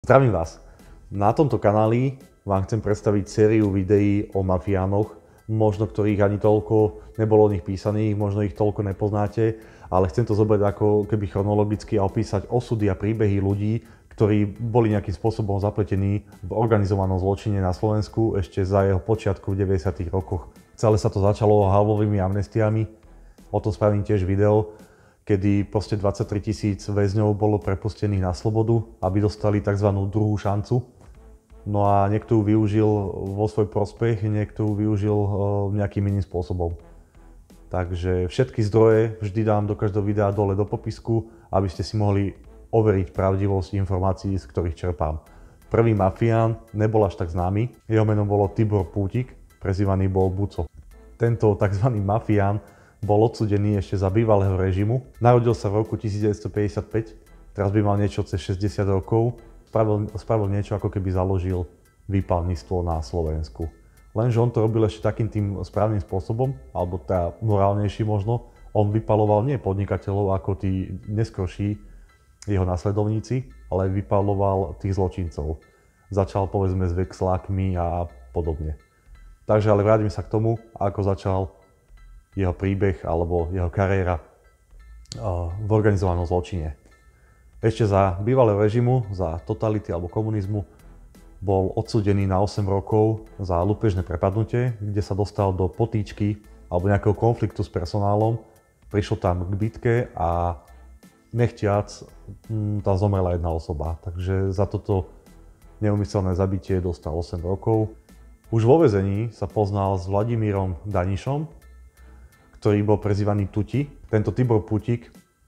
Zdravím vás. Na tomto kanáli vám chcem predstaviť sériu videí o mafiánoch, možno ktorých ani toľko nebolo o nich písaných, možno ich toľko nepoznáte, ale chcem to zobrať ako keby chronologicky a opísať osudy a príbehy ľudí, ktorí boli nejakým spôsobom zapletení v organizovanom zločine na Slovensku ešte za jeho počiatku v 90. rokoch. Celé sa to začalo Havlovými amnestiami, o tom spravím tiež video, kedy proste 23 000 väzňov bolo prepustených na slobodu, aby dostali tzv. Druhú šancu. No a niekto ju využil vo svoj prospech, niekto ju využil nejakým iným spôsobom. Takže všetky zdroje vždy dám do každého videa dole do popisku, aby ste si mohli overiť pravdivosť informácií, z ktorých čerpám. Prvý mafián nebol až tak známy, jeho meno bolo Tibor Pútik, prezývaný bol Buco. Tento tzv. Mafián bol odsúdený ešte za bývalého režimu. Narodil sa v roku 1955, teraz by mal niečo cez 60 rokov. Spravil niečo, ako keby založil výpalníctvo na Slovensku. Lenže on to robil ešte takým tým správnym spôsobom, alebo tá morálnejší možno. On vypaloval nie podnikateľov ako tí neskorší jeho nasledovníci, ale vypaloval tých zločincov. Začal povedzme s vexlákmi a podobne. Takže ale vrátim sa k tomu, ako začal jeho príbeh alebo jeho kariéra v organizovanom zločine. Ešte za bývalého režimu, za totality alebo komunizmu, bol odsúdený na 8 rokov za lúpežné prepadnutie, kde sa dostal do potýčky alebo nejakého konfliktu s personálom. Prišiel tam k bitke a nechtiac tam zomrela jedna osoba. Takže za toto neúmyselné zabitie dostal 8 rokov. Už vo väzení sa poznal s Vladimírom Danišom, ktorý bol prezývaný Tuti. Tento Tibor Putik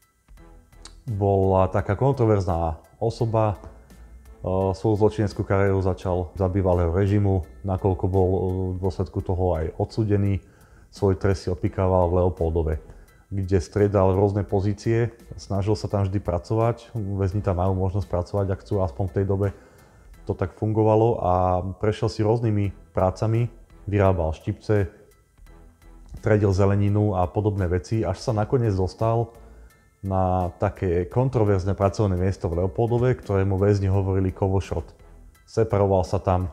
bola taká kontroverzná osoba. Svoju zločineckú kariéru začal za bývalého režimu, nakoľko bol v dôsledku toho aj odsúdený. Svoj trest si odpikával v Leopoldove, kde striedal rôzne pozície. Snažil sa tam vždy pracovať. Väzni tam majú možnosť pracovať, ak chcú, aspoň v tej dobe to tak fungovalo. A prešiel si rôznymi prácami, vyrábal štipce, tredil zeleninu a podobné veci, až sa nakoniec dostal na také kontroverzné pracovné miesto v Leopoldove, ktorému väzni hovorili kovošrot. Separoval sa tam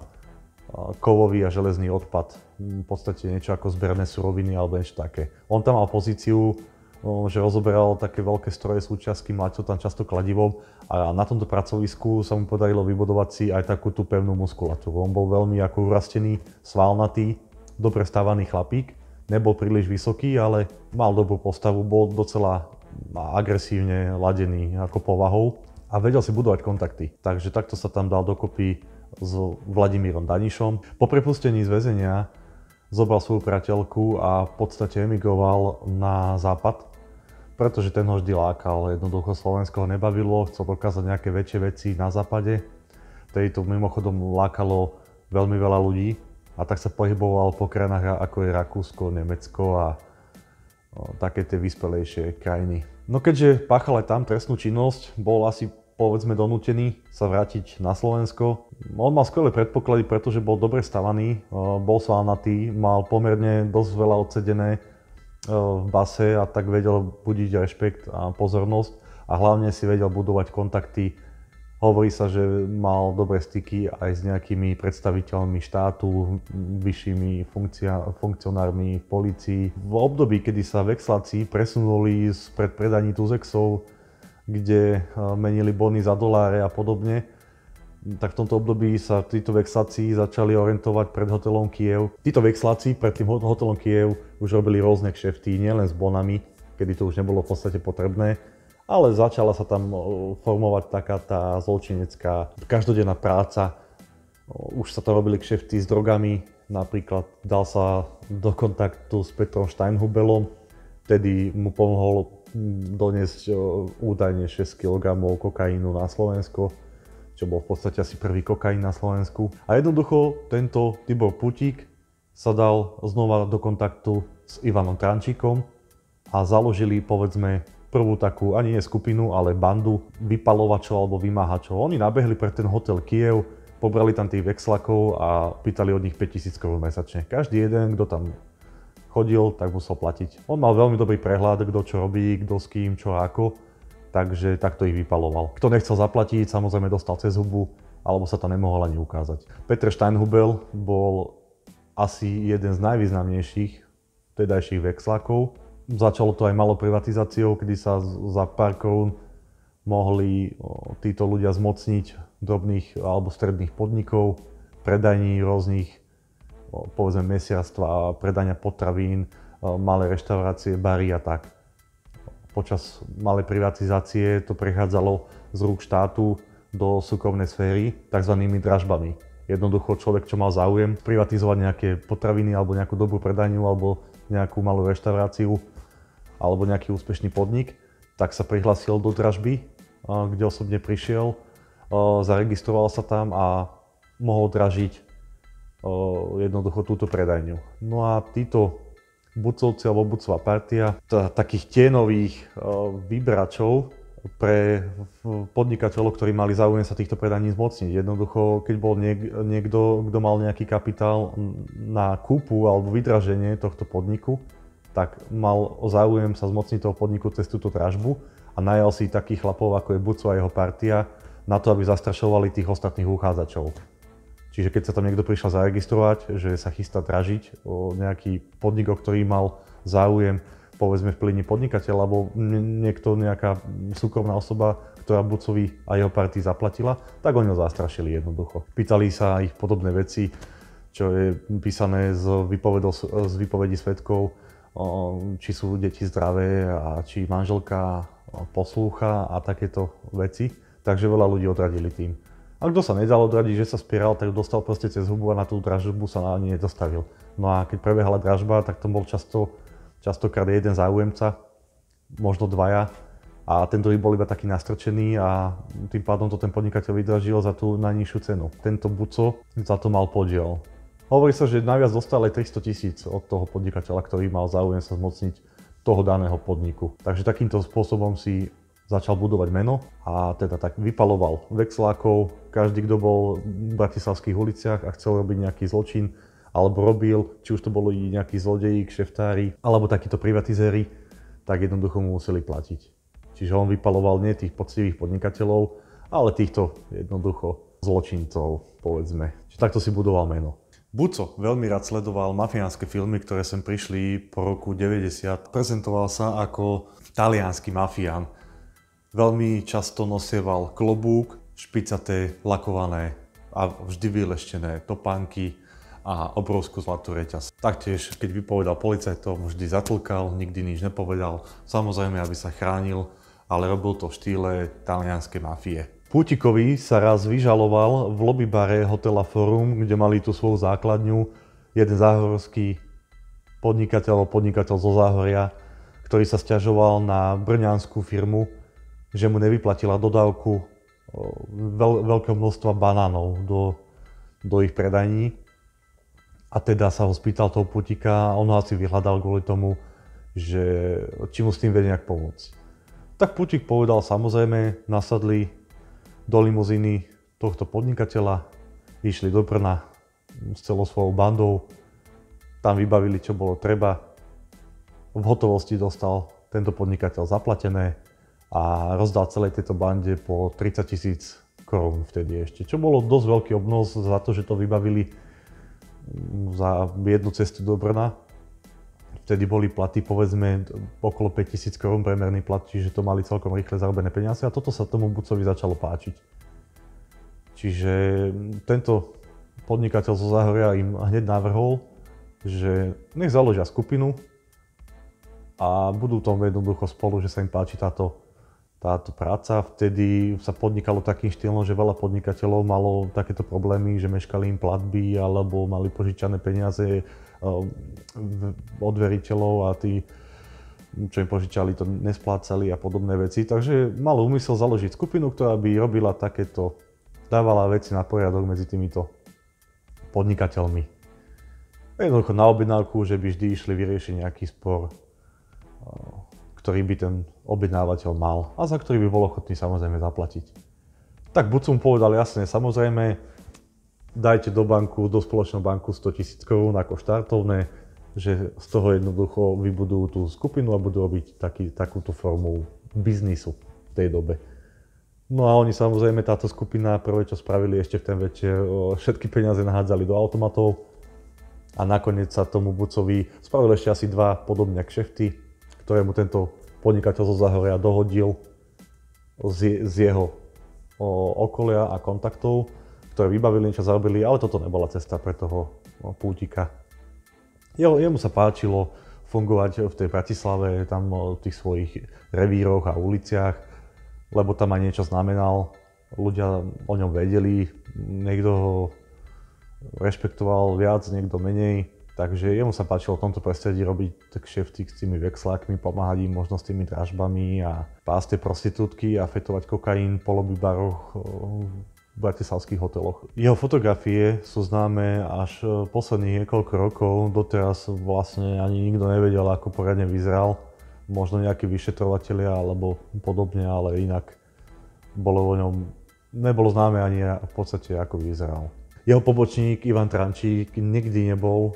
kovový a železný odpad, v podstate niečo ako zberné suroviny alebo niečo také. On tam mal pozíciu, že rozoberal také veľké stroje, súčiastky, mlátil tam často kladivom a na tomto pracovisku sa mu podarilo vybudovať si aj takú tú pevnú muskulatúru. On bol veľmi ako urastený, svalnatý, dobre stávaný chlapík. Nebol príliš vysoký, ale mal dobrú postavu, bol docela agresívne ladený ako povahou a vedel si budovať kontakty. Takže takto sa tam dal dokopy s Vladimírom Danišom. Po prepustení z väzenia zobral svoju priateľku a v podstate emigroval na západ, pretože ten ho vždy lákal. Jednoducho Slovensko ho nebavilo, chcel dokázať nejaké väčšie veci na západe. Vtedy to mimochodom lákalo veľmi veľa ľudí. A tak sa pohyboval po krajinách ako je Rakúsko, Nemecko a také tie vyspelejšie krajiny. No keďže páchal aj tam trestnú činnosť, bol asi povedzme donútený sa vrátiť na Slovensko. On mal skvelé predpoklady, pretože bol dobre stavaný, bol svalnatý, mal pomerne dosť veľa odsedené v base a tak vedel budiť rešpekt a pozornosť a hlavne si vedel budovať kontakty. Hovorí sa, že mal dobré styky aj s nejakými predstaviteľmi štátu, vyššími funkcionármi v polícii. V období, kedy sa vexláci presunuli z predpredaní tuzexov, kde menili bony za doláre a podobne, tak v tomto období sa títo vexláci začali orientovať pred hotelom Kiev. Títo vexláci pred tým hotelom Kiev už robili rôzne kšefty, nielen s bonami, kedy to už nebolo v podstate potrebné, ale začala sa tam formovať taká tá zločinecká každodenná práca. Už sa to robili kšefty s drogami, napríklad dal sa do kontaktu s Petrom Steinhubelom, vtedy mu pomohol doniesť údajne 6 kg kokainu na Slovensko, čo bol v podstate asi prvý kokain na Slovensku. A jednoducho tento Tibor Putik sa dal znova do kontaktu s Ivanom Trančíkom a založili povedzme prvú takú, ani nie skupinu, ale bandu vypalovačov alebo vymáhačov. Oni nabehli pre ten hotel Kiev, pobrali tam tých vexlakov a pýtali od nich 5000 korún mesačne. Každý jeden, kto tam chodil, tak musel platiť. On mal veľmi dobrý prehľad, kto čo robí, kto s kým, čo a ako. takže takto ich vypaloval. Kto nechcel zaplatiť, samozrejme dostal cez hubu alebo sa to nemohol ani ukázať. Peter Steinhubel bol asi jeden z najvýznamnejších vtedajších vexlákov. Začalo to aj malou privatizáciou, kedy sa za pár korún mohli títo ľudia zmocniť drobných alebo stredných podnikov, predajní rôznych, povedzme, mesiarstva, predania potravín, malé reštaurácie, bary a tak. Počas malej privatizácie to prechádzalo z rúk štátu do súkromnej sféry tzv. Dražbami. Jednoducho človek, čo mal záujem privatizovať nejaké potraviny alebo nejakú dobrú predajňu alebo nejakú malú reštauráciu alebo nejaký úspešný podnik, tak sa prihlásil do dražby, kde osobne prišiel, zaregistroval sa tam a mohol dražiť jednoducho túto predajňu. No a títo Bucovci alebo Bucová partia, takých tienových vybračov pre podnikateľov, ktorí mali záujem sa týchto predaní zmocniť. Jednoducho, keď bol niekto, kto mal nejaký kapitál na kúpu alebo vydraženie tohto podniku, tak mal záujem sa zmocniť toho podniku cez túto dražbu a najal si takých chlapov, ako je Buco a jeho partia, na to, aby zastrašovali tých ostatných uchádzačov. Čiže keď sa tam niekto prišiel zaregistrovať, že sa chystá dražiť o nejaký podnik, o ktorý mal záujem, povedzme v plíni podnikateľ, alebo nejaká súkromná osoba, ktorá Bucovi a jeho partii zaplatila, tak oni ho zastrašili jednoducho. Pýtali sa ich podobné veci, čo je písané z výpovedí svedkov, či sú deti zdravé a či manželka poslúcha a takéto veci. Takže veľa ľudí odradili tým. A kto sa nedal odradiť, že sa spieral, tak dostal proste cez hubu a na tú dražbu sa ani nedostavil. No a keď prebiehala dražba, tak to bol častokrát jeden záujemca, možno dvaja. A ten druhý bol iba taký nastrčený a tým pádom to ten podnikateľ vydražil za tú najnižšiu cenu. Tento Buco za to mal podiel. Hovorí sa, že najviac dostal aj 300 000 od toho podnikateľa, ktorý mal záujem sa zmocniť toho daného podniku. Takže takýmto spôsobom si začal budovať meno a teda tak vypaloval vexlákov. Každý, kto bol v bratislavských uliciach a chcel robiť nejaký zločin, alebo robil, či už to boli nejakí zlodeji, kšeftári, alebo takíto privatizéri, tak jednoducho mu museli platiť. Čiže on vypaloval nie tých poctivých podnikateľov, ale týchto jednoducho zločincov, povedzme. Čiže takto si budoval meno. Buco veľmi rád sledoval mafiánske filmy, ktoré sem prišli po roku 90. Prezentoval sa ako taliansky mafián. Veľmi často nosieval klobúk, špicaté, lakované a vždy vyleštené topánky a obrovskú zlatú reťaz. Taktiež, keď vypovedal policajtom, vždy zatlkal, nikdy nič nepovedal. Samozrejme, aby sa chránil, ale robil to v štýle talianskej mafie. Pútikovi sa raz vyžaloval v lobbybare hotela Forum, kde mali tú svoju základňu, jeden záhorský podnikateľ zo Záhoria, ktorý sa sťažoval na brňanskú firmu, že mu nevyplatila dodávku veľkého množstva banánov do ich predajní. A teda sa ho spýtal toho Pútika a on ho asi vyhľadal kvôli tomu, že či mu s tým vie nejak pomôcť. Tak Pútik povedal, samozrejme, nasadli do limuzíny tohto podnikateľa, išli do Brna s celou svojou bandou, tam vybavili, čo bolo treba. V hotovosti dostal tento podnikateľ zaplatené a rozdal celej tejto bande po 30 000 korún vtedy ešte, čo bolo dosť veľký obnos za to, že to vybavili za jednu cestu do Brna. Vtedy boli platy, povedzme, okolo 5 000 korún priemerný plat, čiže to mali celkom rýchle zarobené peniaze a toto sa tomu Bucovi začalo páčiť. Čiže tento podnikateľ zo Záhoria im hneď navrhol, že nech založia skupinu a budú tam jednoducho spolu, že sa im páči táto práca. Vtedy sa podnikalo takým štýlom, že veľa podnikateľov malo takéto problémy, že meškali im platby alebo mali požičané peniaze od veriteľov a tí, čo im požičali, to nesplácali a podobné veci. Takže mal úmysel založiť skupinu, ktorá by robila takéto, dávala veci na poriadok medzi týmito podnikateľmi. Jednoducho na objednávku, že by vždy išli vyriešiť nejaký spor, ktorý by ten objednávateľ mal a za ktorý by bol ochotný samozrejme zaplatiť. Tak Buco mu povedal jasne, samozrejme, dajte do spoločného banku 100 000 korún ako štartovné, že z toho jednoducho vybudujú tú skupinu a budú robiť takúto formu biznisu v tej dobe. No a oni samozrejme, táto skupina prvé, čo spravili ešte v ten večer, všetky peniaze nahádzali do automatov a nakoniec sa tomu Bucovi spravil ešte asi 2 podobné kšefty, ktoré mu tento podnikateľ zo Záhoria dohodil z jeho okolia a kontaktov, ktoré vybavili, niečo zarobili, ale toto nebola cesta pre toho pútika. Jemu sa páčilo fungovať v tej Bratislave, tam v tých svojich revíroch a uliciach, lebo tam aj niečo znamenal. Ľudia o ňom vedeli, niekto ho rešpektoval viac, niekto menej. Takže jemu sa páčilo v tomto prostredí robiť kšefty s tými vexlákmi, pomáhať im možno s tými dražbami a pásť tie prostitútky a fetovať kokain po lobby baroch v bratislavských hoteloch. Jeho fotografie sú známe až posledných niekoľko rokov, doteraz vlastne ani nikto nevedel, ako poriadne vyzeral. Možno nejakí vyšetrovatelia alebo podobne, ale inak nebolo známe ani v podstate, ako vyzeral. Jeho pobočník Ivan Trančík nikdy nebol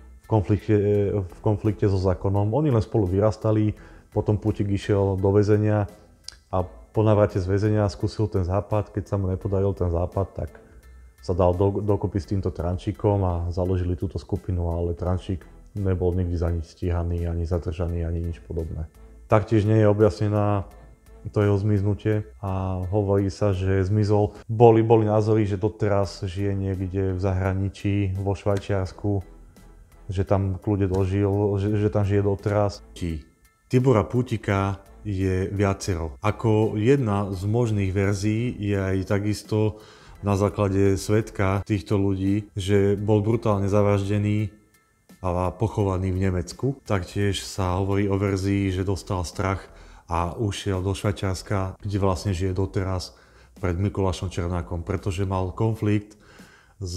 v konflikte so zákonom. Oni len spolu vyrastali, potom Pútik išiel do väzenia a po návrate z väzenia skúsil ten západ. Keď sa mu nepodaril ten západ, tak sa dal dokopy s týmto Trančíkom a založili túto skupinu, ale Trančík nebol nikdy za nič stíhaný, ani zadržaný, ani nič podobné. Taktiež nie je objasnená to jeho zmiznutie a hovorí sa, že zmizol. Boli názory, že doteraz žije niekde v zahraničí, vo Švajčiarsku, že tam kľude dožil, že tam žije doteraz. Tibora Pútika je viacero. Ako jedna z možných verzií je aj takisto na základe svedka týchto ľudí, že bol brutálne zavraždený a pochovaný v Nemecku. Taktiež sa hovorí o verzii, že dostal strach a ušiel do Švajčiarska, kde vlastne žije doteraz pred Mikulášom Černákom, pretože mal konflikt s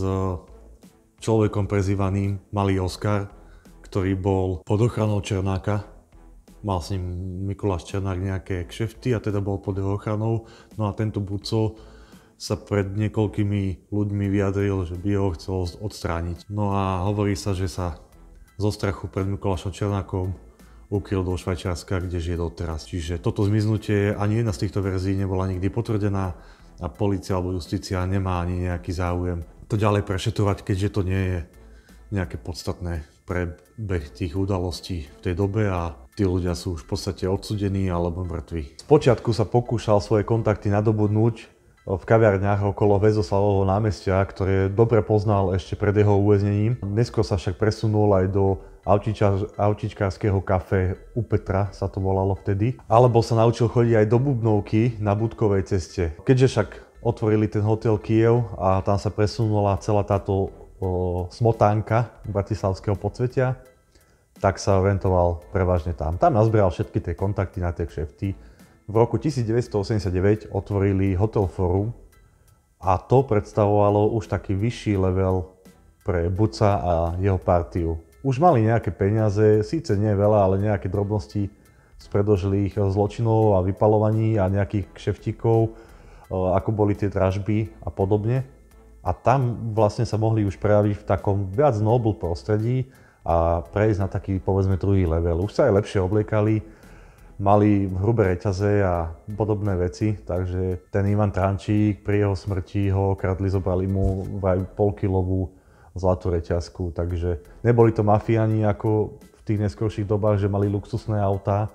človekom prezývaným Malý Oskar, ktorý bol pod ochranou Černáka. Mal s ním Mikuláš Černák nejaké kšefty a teda bol pod jeho ochranou. No a tento Buco sa pred niekoľkými ľuďmi vyjadril, že by ho chcel odstrániť. No a hovorí sa, že sa zo strachu pred Mikulášom Černákom ukryl do Švajčiarska, kde žije doteraz. Čiže toto zmiznutie, ani jedna z týchto verzií nebola nikdy potvrdená a polícia alebo justícia nemá ani nejaký záujem to ďalej prešetrovať, keďže to nie je nejaké podstatné prebeh tých udalostí v tej dobe a tí ľudia sú už v podstate odsúdení alebo mŕtvi. Spočiatku sa pokúšal svoje kontakty nadobudnúť v kaviarniach okolo Väzoslavovho námestia, ktoré dobre poznal ešte pred jeho uväznením. Neskôr sa však presunul aj do autičkárskeho kafe u Petra, sa to volalo vtedy. Alebo sa naučil chodiť aj do Bubnovky na Budkovej ceste. Keďže však otvorili ten hotel Kyjev a tam sa presunula celá táto smotánka bratislavského podsvetia, tak sa orientoval prevažne tam. Tam nazbieral všetky tie kontakty na tie kšefty. V roku 1989 otvorili Hotel Forum a to predstavovalo už taký vyšší level pre Buca a jeho partiu. Už mali nejaké peniaze, síce nie veľa, ale nejaké drobnosti z predošlých zločinov a vypaľovaní a nejakých kšeftíkov, ako boli tie dražby a podobne. A tam vlastne sa mohli už prejaviť v takom viac noble prostredí a prejsť na taký, povedzme, druhý level. Už sa aj lepšie obliekali, mali hrubé reťaze a podobné veci, takže ten Ivan Trančík pri jeho smrti ho okradli, zobrali mu vraj polkilovú zlatú reťazku, takže neboli to mafiáni ako v tých neskorších dobách, že mali luxusné autá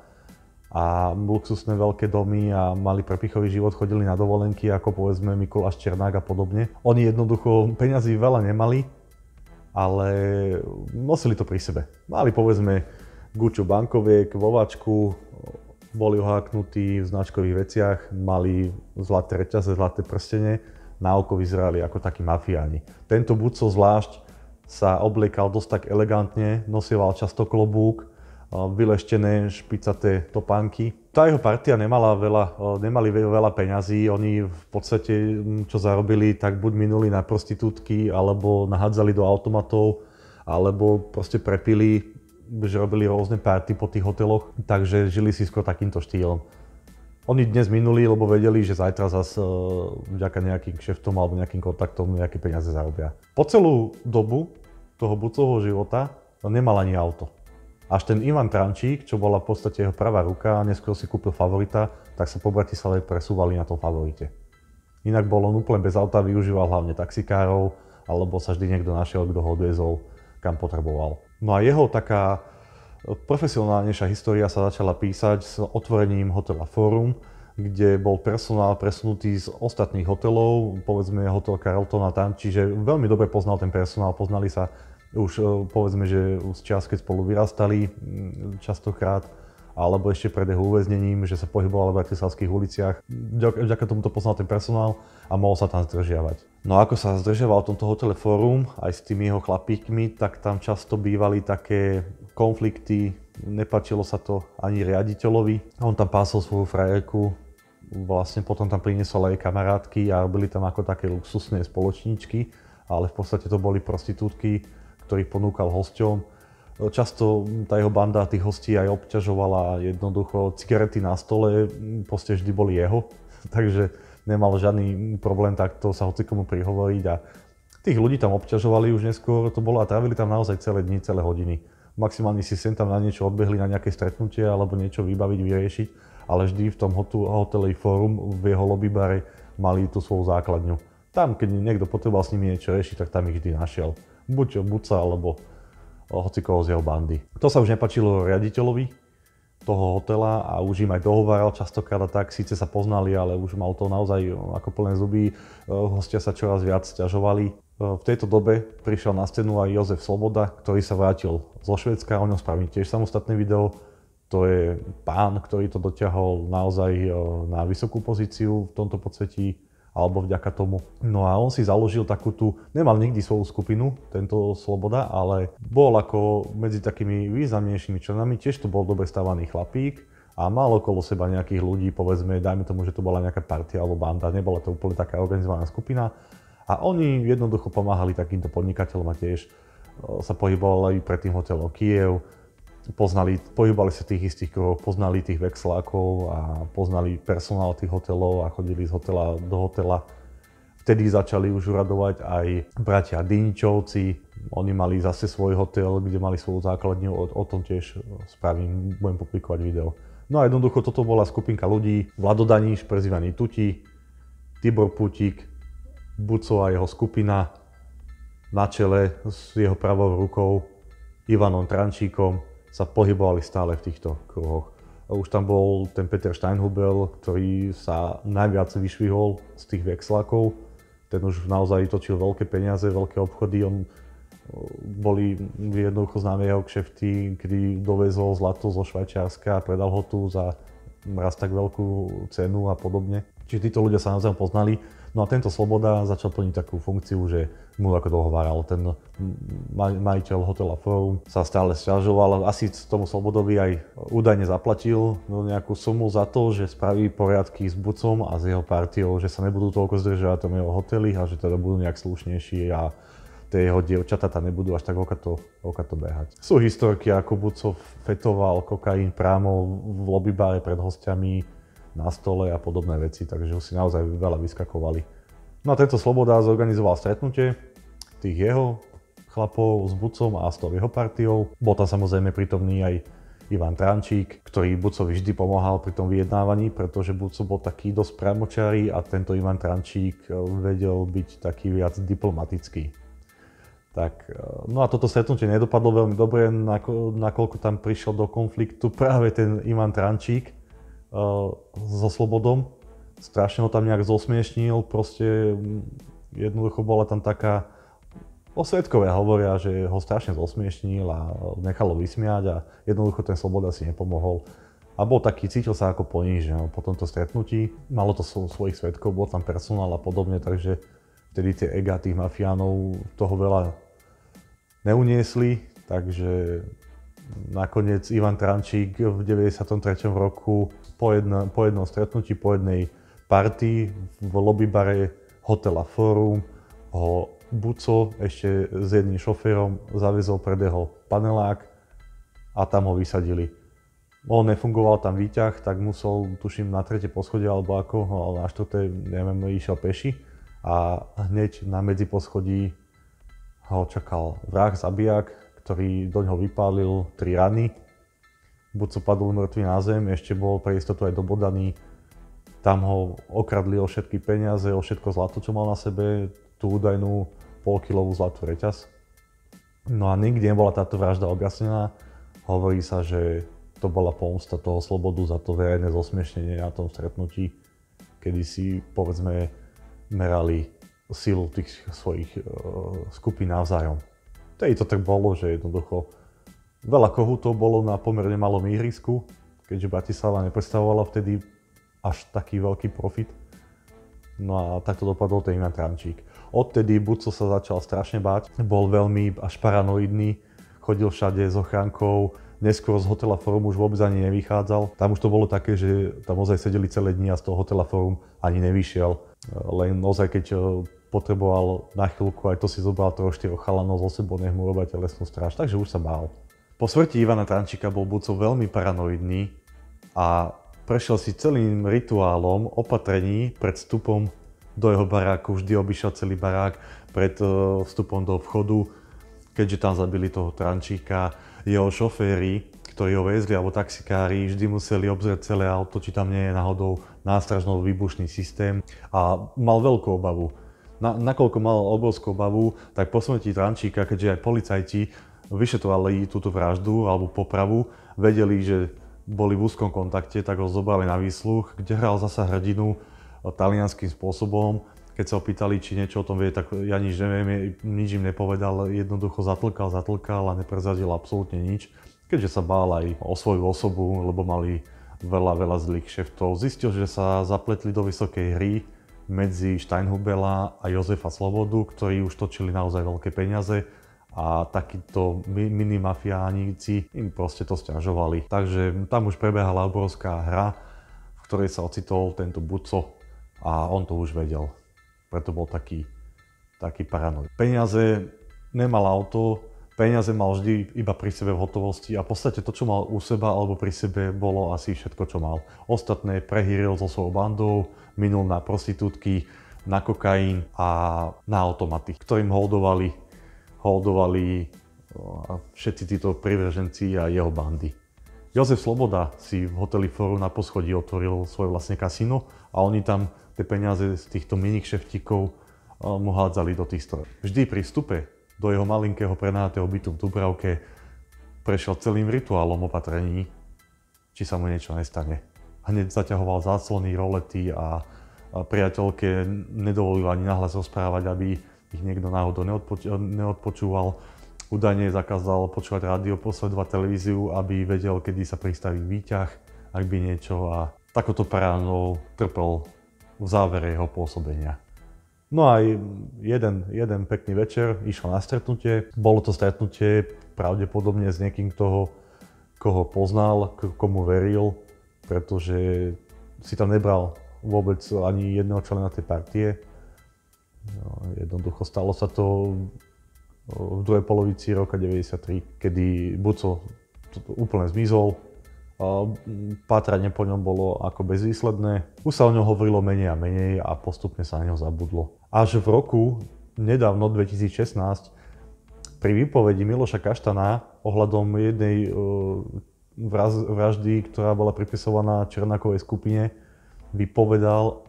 a luxusné veľké domy a mali prepichový život, chodili na dovolenky ako povedzme Mikuláš Černák a podobne. Oni jednoducho peňazí veľa nemali, ale nosili to pri sebe. Mali povedzme guču bankoviek, vovačku, boli oháknutí v značkových veciach, mali zlaté reťaze, zlaté prstene, na oko vyzerali ako takí mafiáni. Tento Buco zvlášť sa obliekal dosť tak elegantne, nosieval často klobúk, vyleštené špicaté topánky. Tá jeho partia nemali veľa peňazí, oni v podstate čo zarobili, tak buď minuli na prostitútky, alebo nahádzali do automatov, alebo proste prepili, že robili rôzne party po tých hoteloch, takže žili si skôr takýmto štýlom. Oni dnes minuli, lebo vedeli, že zajtra zase vďaka nejakým kšeftom alebo nejakým kontaktom nejaké peniaze zarobia. Po celú dobu toho Bucovho života nemal ani auto. Až ten Ivan Trančík, čo bola v podstate jeho pravá ruka, neskôr si kúpil Favorita, tak sa po Bratislave presúvali na tom Favorite. Inak bol on úplne bez auta, využíval hlavne taxikárov, alebo sa vždy niekto našiel, kto ho odviezol, kam potreboval. No a jeho taká profesionálnejšia história sa začala písať s otvorením hotela Forum, kde bol personál presunutý z ostatných hotelov, povedzme hotel Carlton a tam, čiže veľmi dobre poznal ten personál, poznali sa už povedzme, že z čas, keď spolu vyrastali častokrát, alebo ešte pred jeho uväznením, že sa pohyboval v bratislavských uliciach. Vďaka tomu to poznal ten personál a mohol sa tam zdržiavať. No a ako sa zdržiaval v tomto hotele Forum aj s tými jeho chlapíkmi, tak tam často bývali také konflikty, nepáčilo sa to ani riaditeľovi. On tam pásol svoju frajerku, vlastne potom tam priniesol aj kamarátky a robili tam ako také luxusné spoločníčky, ale v podstate to boli prostitútky, ktorých ponúkal hosťom. Často tá jeho banda tých hostí aj obťažovala, jednoducho cigarety na stole proste vždy boli jeho, takže nemal žiadny problém takto sa hocikomu prihovoriť a tých ľudí tam obťažovali už neskôr, to bolo a trávili tam naozaj celé dni, celé hodiny. Maximálne si sem tam na niečo odbehli, na nejaké stretnutie alebo niečo vybaviť, vyriešiť, ale vždy v tom hoteli Forum v jeho lobbybare mali tú svoju základňu. Tam, keď niekto potreboval s nimi niečo riešiť, tak tam ich vždy našiel. Buď Buca, alebo hocikoho z jeho bandy. To sa už nepáčilo riaditeľovi toho hotela a už im aj dohováral častokrát a tak, síce sa poznali, ale už mal to naozaj ako plné zuby, hostia sa čoraz viac sťažovali. V tejto dobe prišiel na scénu aj Jozef Sloboda, ktorý sa vrátil zo Švédska, o ňom spravím tiež samostatné video. To je pán, ktorý to dotiahol naozaj na vysokú pozíciu v tomto podsvetí, alebo vďaka tomu. No a on si založil takú tú, nemal nikdy svoju skupinu, tento Sloboda, ale bol ako medzi takými významnejšími členami, tiež to bol dobre stávaný chlapík a mal okolo seba nejakých ľudí, povedzme, dajme tomu, že to bola nejaká partia alebo banda, nebola to úplne taká organizovaná skupina. A oni jednoducho pomáhali takýmto podnikateľom a tiež sa pohybovali pred tým hotelom Kyjev, pohybovali sa v tých istých kruhoch, poznali tých vexlákov a poznali personál tých hotelov a chodili z hotela do hotela. Vtedy začali už uradovať aj bratia Dyničovci. Oni mali zase svoj hotel, kde mali svoju základňu, o tom tiež spravím, budem publikovať video. No a jednoducho toto bola skupinka ľudí, Vlado Daníš, prezývaný Tuti, Tibor Putík, Buco a jeho skupina, na čele s jeho pravou rukou Ivanom Trančíkom, sa pohybovali stále v týchto kruhoch. Už tam bol ten Peter Steinhubel, ktorý sa najviac vyšvihol z tých vexlákov. Ten už naozaj točil veľké peniaze, veľké obchody. Boli jednoducho známe jeho kšefty, kedy dovezol zlato zo Švajčiarska a predal ho tu za raz tak veľkú cenu a podobne. Čiže títo ľudia sa navzájom poznali. No a tento Sloboda začal plniť takú funkciu, že mu ako dohováral. Ten majiteľ hotela Forum sa stále sťažoval. Asi tomu Slobodovi aj údajne zaplatil nejakú sumu za to, že spraví poriadky s Bucom a s jeho partiou, že sa nebudú toľko zdržiavať v tom jeho hoteli a že teda budú nejak slušnejší a tie jeho dievčatá tam nebudú až tak okato behať. Sú historky, ako Buco fetoval kokain priamo v lobbybare pred hostiami, na stole a podobné veci, takže si naozaj veľa vyskakovali. No a tento Sloboda zorganizoval stretnutie tých jeho chlapov s Bucom a s tou jeho partiou. Bol tam samozrejme prítomný aj Ivan Trančík, ktorý Bucovi vždy pomáhal pri tom vyjednávaní, pretože Buco bol taký dosť priamočiary a tento Ivan Trančík vedel byť taký viac diplomatický. Tak, no a toto stretnutie nedopadlo veľmi dobre, nakoľko tam prišiel do konfliktu práve ten Ivan Trančík so Slobodom. Strašne ho tam nejak zosmiešnil, proste jednoducho bola tam taká, svedkovia hovoria, že ho strašne zosmiešnil a nechalo vysmiať a jednoducho ten Sloboda si nepomohol. A bol taký, cítil sa ako ponížený po tomto stretnutí. Malo to svojich svedkov, bol tam personál a podobne, takže vtedy tie ega tých mafiánov toho veľa neuniesli, takže nakoniec Ivan Trančík v 93. roku po jednom stretnutí, po jednej partii v lobbybare hotela Forum ho Buco ešte s jedným šoférom zaviezol pred jeho panelák a tam ho vysadili. On nefungoval tam výťah, tak musel, tuším, na 3. poschodie alebo ako, ale na 4. neviem, išiel peši a hneď na medziposchodí ho čakal vrah, zabijak, ktorý do ňoho vypálil 3 rany. Buco padol mŕtvy na zem, ešte bol pre istotu aj dobodaný Tam ho okradli o všetky peniaze, o všetko zlato, čo mal na sebe, tú údajnú polkilovú zlatú reťaz. No a nikdy nebola táto vražda objasnená. Hovorí sa, že to bola pomsta toho Slobodu za to verejné zosmiešnenie na tom stretnutí, kedy si, povedzme, merali silu tých svojich skupín navzájom. Vtedy to tak bolo, že jednoducho veľa kohútov bolo na pomerne malom ihrisku, keďže Bratislava nepredstavovala vtedy až taký veľký profit. No a takto dopadol ten Ivan Trančík. Odtedy Buco sa začal strašne báť, bol veľmi až paranoidný, chodil všade s ochrankou, neskôr z hotela Forum už vôbec ani nevychádzal. Tam už to bolo také, že tam ozaj sedeli celé dni a z toho hotela Forum ani nevyšiel. Len ozaj, keď potreboval na chvíľku, aj to si zobral 3-4 chalanov zo sebou, nech mu robia telesnú stráž, takže už sa bál. Po smrti Ivana Trančíka bol Buco veľmi paranoidný a prešiel si celým rituálom opatrení pred vstupom do jeho baráku, vždy obišiel celý barák pred vstupom do vchodu, keďže tam zabili toho Trančíka. Jeho šoféri, ktorí ho vezli, alebo taxikári, vždy museli obzrieť celé auto, či tam nie je náhodou nástražno-výbušný systém a mal veľkú obavu. Nakoľko mal obrovskú obavu, tak po smrti Trančíka, keďže aj policajti vyšetrovali túto vraždu alebo popravu, vedeli, že boli v úzkom kontakte, tak ho zobrali na výsluch, kde hral zasa hrdinu talianským spôsobom. Keď sa opýtali, či niečo o tom vie, tak ja nič neviem, nič im nepovedal, jednoducho zatlkal a neprezradil absolútne nič, keďže sa bál aj o svoju osobu, lebo mali veľa zlých šeftov. Zistil, že sa zapletli do vysokej hry medzi Steinhubela a Jozefa Slobodu, ktorí už točili naozaj veľké peniaze a takíto mini-mafiánici im proste to sťažovali. Takže tam už prebiehala obrovská hra, v ktorej sa ocitol tento Buco a on to už vedel. Preto bol taký paranoid. Peniaze nemal auto, peniaze mal vždy iba pri sebe v hotovosti a v podstate to, čo mal u seba alebo pri sebe, bolo asi všetko, čo mal. Ostatné prehýril so svojou bandou, minul na prostitútky, na kokain a na automaty, ktorým holdovali všetci títo privrženci a jeho bandy. Jozef Sloboda si v hoteli Forum na poschodí otvoril svoje vlastné kasíno a oni tam tie peniaze z týchto minikšeftíkov mu hádzali do tých strojov. Vždy pri vstupe do jeho malinkého prenajatého bytu v Dubravke prešiel celým rituálom opatrení, či sa mu niečo nestane. Hneď zaťahoval záclony, rolety a priateľke nedovolil ani nahlas rozprávať, aby ich niekto náhodou neodpočúval. Údajne zakázal počúvať rádio, posledovať televíziu, aby vedel, kedy sa pristaví výťah, ak by niečo, a takoto paránou trpel v závere jeho pôsobenia. No aj jeden pekný večer išiel na stretnutie. Bolo to stretnutie pravdepodobne s niekým, koho poznal, komu veril, pretože si tam nebral vôbec ani jedného člena tej partie. Jednoducho stalo sa to v druhej polovici roka 93, kedy Buco úplne zmizol. Pátranie po ňom bolo ako bezvýsledné. Už sa o ňom hovorilo menej a menej a postupne sa na ňo zabudlo. Až v roku nedávno 2016 pri výpovedi Miloša Kaštana ohľadom jednej vraždy, ktorá bola pripisovaná Černákovej skupine, vypovedal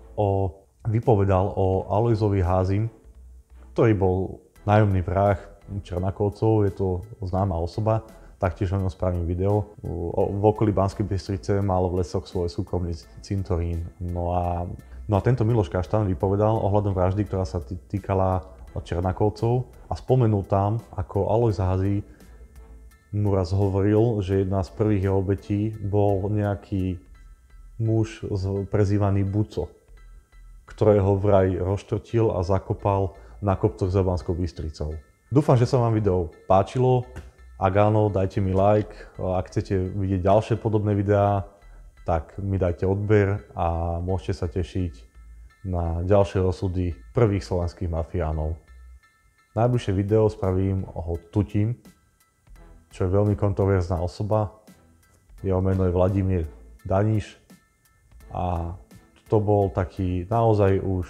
o Alojzovi Házim, ktorý bol nájomný vrah Černákovcov, je to známa osoba, taktiež o ňom spravím video. V okolí Banskej Bystrice mal v lesoch svoj súkromný cintorín. No a tento Miloš Kaštan vypovedal ohľadom vraždy, ktorá sa týkala Černákovcov a spomenul tam, ako Alojz Házy mu raz hovoril, že jedna z prvých jeho obetí bol nejaký muž prezývaný Buco, ktorého vraj rozštrtil a zakopal na kopcoch za Banskou Bystricou. Dúfam, že sa vám video páčilo. Ak áno, dajte mi like. Ak chcete vidieť ďalšie podobné videá, tak mi dajte odber a môžete sa tešiť na ďalšie osudy prvých slovenských mafiánov. Najbližšie video spravím o Tutim, čo je veľmi kontroverzná osoba. Jeho meno je Vladimír Daniš a to bol taký naozaj už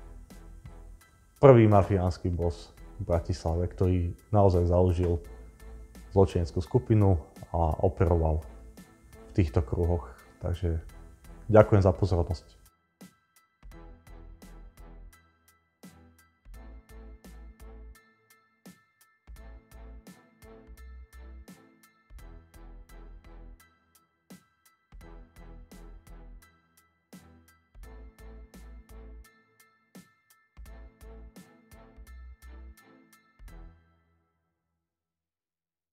prvý mafiánsky boss v Bratislave, ktorý naozaj založil zločineckú skupinu a operoval v týchto kruhoch. Takže ďakujem za pozornosť.